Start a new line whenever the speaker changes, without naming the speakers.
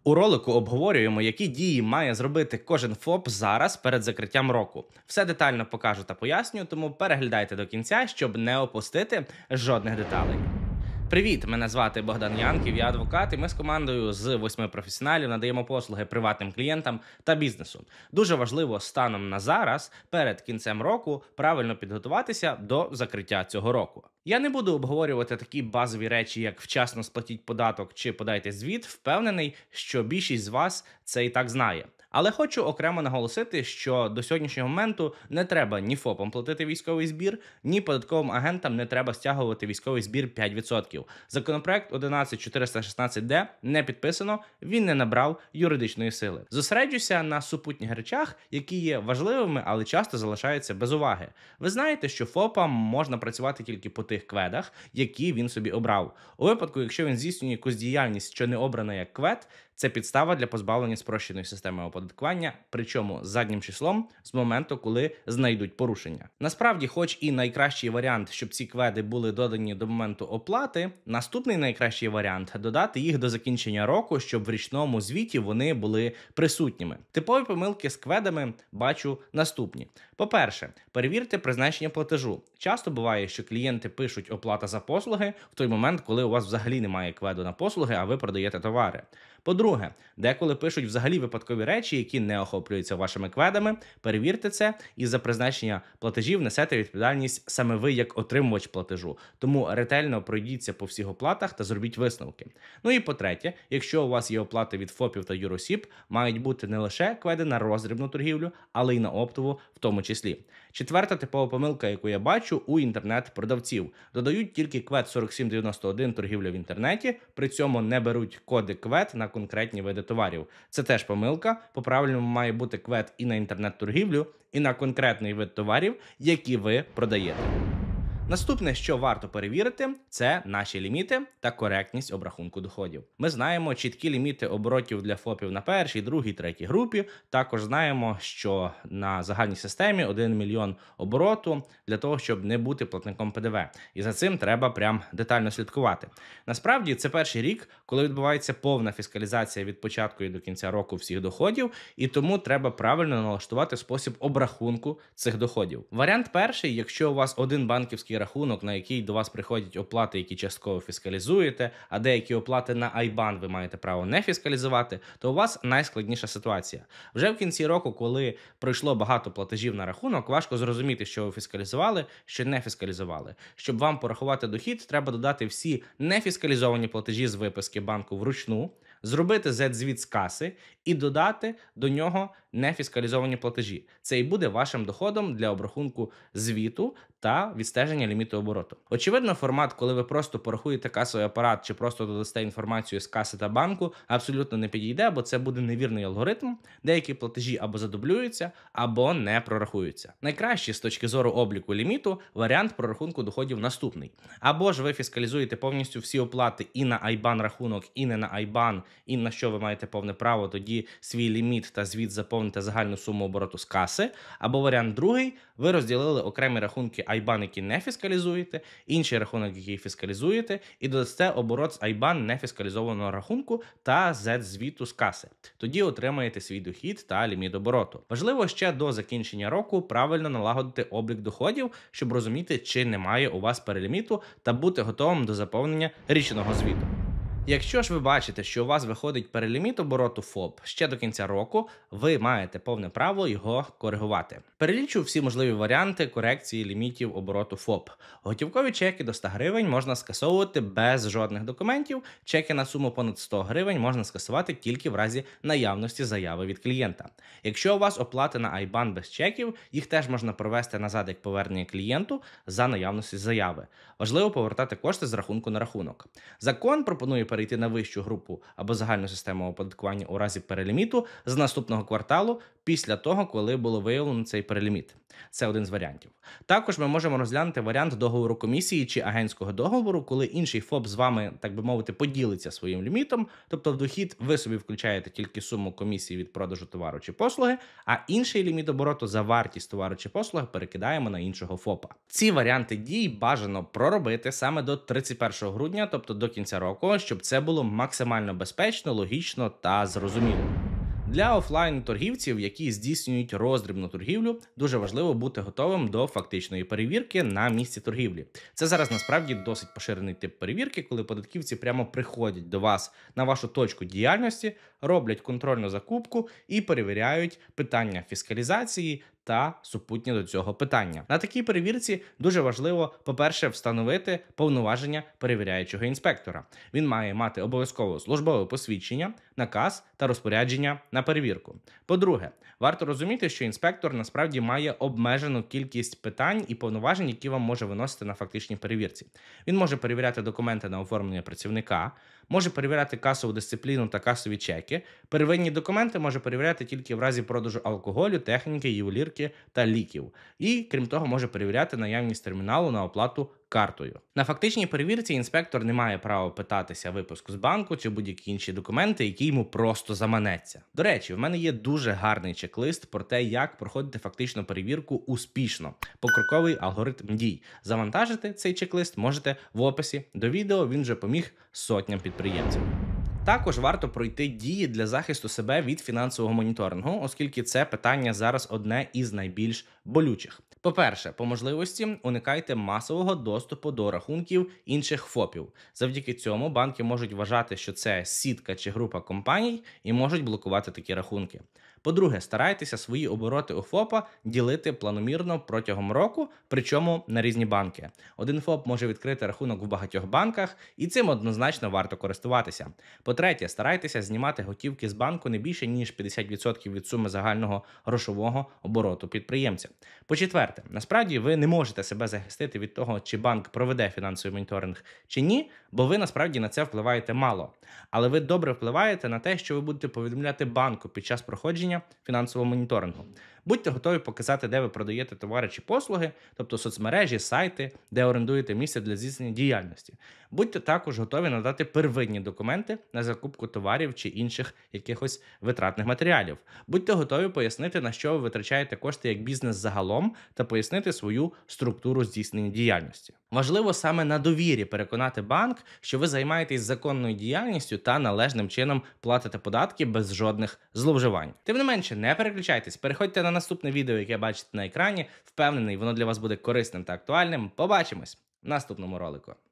У ролику обговорюємо, які дії має зробити кожен ФОП зараз перед закриттям року. Все детально покажу та поясню, тому переглядайте до кінця, щоб не опустити жодних деталей. Привіт! Мене звати Богдан Янків, я адвокат, і ми з командою з 8 професіоналів надаємо послуги приватним клієнтам та бізнесу. Дуже важливо станом на зараз, перед кінцем року, правильно підготуватися до закриття цього року. Я не буду обговорювати такі базові речі, як вчасно сплатіть податок чи подайте звіт, впевнений, що більшість з вас це і так знає. Але хочу окремо наголосити, що до сьогоднішнього моменту не треба ні ФОПам платити військовий збір, ні податковим агентам не треба стягувати військовий збір 5%. Законопроект 11416-д не підписано, він не набрав юридичної сили. Зосереджуся на супутніх речах, які є важливими, але часто залишаються без уваги. Ви знаєте, що ФОПам можна працювати тільки по тих кведах, які він собі обрав. У випадку, якщо він здійснює якусь діяльність, що не обрана як квед, це підстава для позбавлення спрощеної системи оподаткування, причому заднім числом з моменту, коли знайдуть порушення. Насправді, хоч і найкращий варіант, щоб ці кведи були додані до моменту оплати, наступний найкращий варіант – додати їх до закінчення року, щоб в річному звіті вони були присутніми. Типові помилки з кведами бачу наступні. По-перше, перевірте призначення платежу. Часто буває, що клієнти пишуть оплата за послуги в той момент, коли у вас взагалі немає кведу на послуги, а ви продаєте товари. По-друге, деколи пишуть взагалі випадкові речі, які не охоплюються вашими кведами. Перевірте це і за призначення платежів несете відповідальність саме ви як отримувач платежу. Тому ретельно пройдіться по всіх оплатах та зробіть висновки. Ну і по-третє, якщо у вас є оплати від ФОПів та юросіб, мають бути не лише кведи на роздрібну торгівлю, але й на оптову в тому числі. Четверта типова помилка, яку я бачу у інтернет-продавців. Додають тільки квед 4791 торгівля в інтернеті, при цьому не беруть коди квед на конкретні види товарів. Це теж помилка. По-правильному має бути квед і на інтернет-торгівлю, і на конкретний вид товарів, які ви продаєте. Наступне, що варто перевірити, це наші ліміти та коректність обрахунку доходів. Ми знаємо чіткі ліміти оборотів для ФОПів на першій, другій, третій групі. Також знаємо, що на загальній системі 1 мільйон обороту для того, щоб не бути платником ПДВ. І за цим треба прям детально слідкувати. Насправді, це перший рік, коли відбувається повна фіскалізація від початку і до кінця року всіх доходів, і тому треба правильно налаштувати спосіб обрахунку цих доходів. Варіант перший, якщо у вас один банківський рахунок, на який до вас приходять оплати, які частково фіскалізуєте, а деякі оплати на IBAN ви маєте право не фіскалізувати, то у вас найскладніша ситуація. Вже в кінці року, коли пройшло багато платежів на рахунок, важко зрозуміти, що ви фіскалізували, що не фіскалізували. Щоб вам порахувати дохід, треба додати всі нефіскалізовані платежі з виписки банку вручну, зробити Z-звіт з каси і додати до нього нефіскалізовані платежі. Це і буде вашим доходом для обрахунку звіту та відстеження ліміту обороту. Очевидно, формат, коли ви просто порахуєте касовий апарат чи просто додасте інформацію з каси та банку, абсолютно не підійде, бо це буде невірний алгоритм. Деякі платежі або задублюються, або не прорахуються. Найкраще з точки зору обліку ліміту варіант прорахунку доходів наступний. Або ж ви фіскалізуєте повністю всі оплати і на IBAN рахунок, і не на IBAN, і на що ви маєте повне право, тоді свій ліміт та звіт заповните загальну суму обороту з каси. Або варіант другий, ви розділили окремі рахунки IBAN, які не фіскалізуєте, інший рахунок, який фіскалізуєте, і додасте оборот з IBAN нефіскалізованого рахунку та Z-звіту з каси. Тоді отримаєте свій дохід та ліміт обороту. Важливо ще до закінчення року правильно налагодити облік доходів, щоб розуміти, чи немає у вас переліміту та бути готовим до заповнення річного звіту. Якщо ж ви бачите, що у вас виходить переліміт обороту ФОП ще до кінця року, ви маєте повне право його коригувати. Перелічу всі можливі варіанти корекції лімітів обороту ФОП. Готівкові чеки до 100 гривень можна скасовувати без жодних документів, чеки на суму понад 100 гривень можна скасувати тільки в разі наявності заяви від клієнта. Якщо у вас оплати на IBAN без чеків, їх теж можна провести назад як повернення клієнту за наявності заяви. Важливо повертати кошти з рахунку на рахунок. Закон пропонує перейти на вищу групу або загальну систему оподаткування у разі переліміту з наступного кварталу, після того, коли було виявлено цей переліміт. Це один з варіантів. Також ми можемо розглянути варіант договору комісії чи агентського договору, коли інший ФОП з вами, так би мовити, поділиться своїм лімітом. Тобто в дохід ви собі включаєте тільки суму комісії від продажу товару чи послуги, а інший ліміт обороту за вартість товару чи послуги перекидаємо на іншого ФОПа. Ці варіанти дій бажано проробити саме до 31 грудня, тобто до кінця року, щоб це було максимально безпечно, логічно та зрозуміло. Для офлайн-торгівців, які здійснюють роздрібну торгівлю, дуже важливо бути готовим до фактичної перевірки на місці торгівлі. Це зараз насправді досить поширений тип перевірки, коли податківці прямо приходять до вас на вашу точку діяльності, роблять контрольну закупку і перевіряють питання фіскалізації та супутні до цього питання. На такій перевірці дуже важливо, по-перше, встановити повноваження перевіряючого інспектора. Він має мати обов'язково службове посвідчення, наказ та розпорядження на перевірку. По-друге, варто розуміти, що інспектор насправді має обмежену кількість питань і повноважень, які вам може виносити на фактичній перевірці. Він може перевіряти документи на оформлення працівника, може перевіряти касову дисципліну та касові чеки. Первинні документи може перевіряти тільки в разі продажу алкоголю, техніки, ювелірки та ліків. І, крім того, може перевіряти наявність терміналу на оплату картою. На фактичній перевірці інспектор не має права питатися випуску з банку чи будь-які інші документи, які йому просто заманеться. До речі, в мене є дуже гарний чек-лист про те, як проходити фактичну перевірку успішно. Покроковий алгоритм дій. Завантажити цей чек-лист можете в описі до відео, він вже поміг сотням підприємців. Також варто пройти дії для захисту себе від фінансового моніторингу, оскільки це питання зараз одне із найбільш болючих. По-перше, по можливості уникайте масового доступу до рахунків інших ФОПів. Завдяки цьому банки можуть вважати, що це сітка чи група компаній і можуть блокувати такі рахунки. По-друге, старайтеся свої обороти у ФОПа ділити планомірно протягом року, причому на різні банки. Один ФОП може відкрити рахунок в багатьох банках, і цим однозначно варто користуватися. По-третє, старайтеся знімати готівки з банку не більше, ніж 50% від суми загального грошового обороту підприємця. По-четверте, насправді ви не можете себе захистити від того, чи банк проведе фінансовий моніторинг чи ні, бо ви насправді на це впливаєте мало. Але ви добре впливаєте на те, що ви будете повідомляти банку під час проходження фінансового моніторингу. Будьте готові показати, де ви продаєте товари чи послуги, тобто соцмережі, сайти, де орендуєте місце для здійснення діяльності. Будьте також готові надати первинні документи на закупку товарів чи інших якихось витратних матеріалів. Будьте готові пояснити, на що ви витрачаєте кошти як бізнес загалом, та пояснити свою структуру здійснення діяльності. Важливо саме на довірі переконати банк, що ви займаєтесь законною діяльністю та належним чином платите податки без жодних зловживань. Тим не менше, не переключайтесь, переходьте на наступне відео, яке бачите на екрані. Впевнений, воно для вас буде корисним та актуальним. Побачимось в наступному ролику.